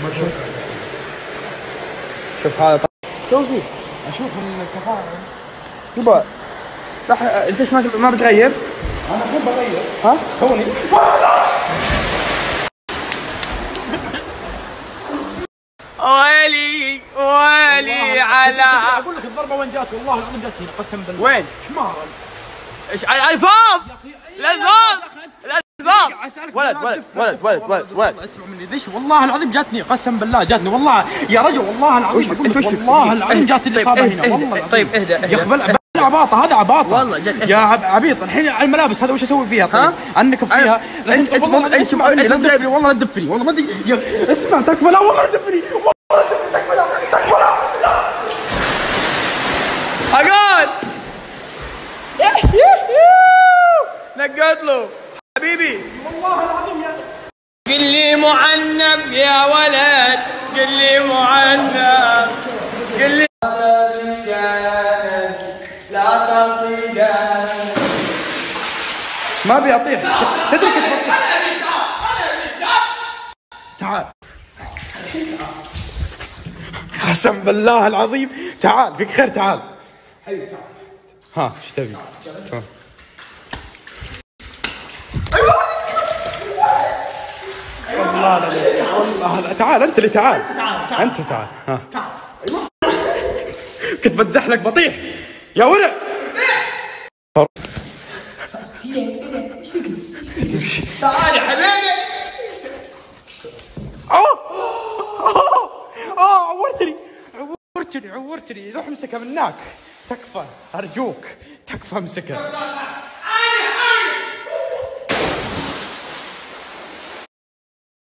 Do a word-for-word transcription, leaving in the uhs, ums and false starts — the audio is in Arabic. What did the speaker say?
شوف شوف هذا شو فيه؟ اشوف الكفاءة يبا راح انت ايش ما ما بتغير؟ انا الحين بغير. ها؟ توني ويلي ويلي على اقول لك الضربه وين جات، والله العظيم جات هنا قسم بالله. وين؟ شمارا. ايش على الفاض؟ الالفاظ الالفاظ ولد ولد ولد ولد ولد ولد اسمع مني ليش، والله العظيم جاتني قسم بالله جاتني والله يا رجل، والله العظيم اقول لك والله العظيم جاتني الاصابه هنا والله العظيم. طيب اهدى اهدى يا اخي بلا عباطه، هذا عباطه والله جد. يا عبيط. الحين الملابس هذا وش اسوي فيها؟ طيب انكب فيها. انت انت والله اسمع مني لا تدفني، والله لا تدفني، والله ما ادري. اسمع تكفى، لا والله لا تدفني، والله لا تكفى، لا تكفى، لا اقعد نقعد له حبيبي. والله العظيم يا قل لي معنف يا ولد، قل لي معنف، قل لي لا تصيدان. ما ابي اطيح، تدري كيف بطيح؟ تعال قسم بالله العظيم تعال، فيك خير تعال. حبيبي تعال. ها ايش تبي؟ والله لا والله لا تعال، انت اللي تعال، انت تعال. ها كنت بتزحلق بطيح يا ورع. تعال يا حبيبي. اوه اوه اوه عورتني عورتني عورتني، روح امسكها من هناك. تكفى ارجوك، تكفى امسكها.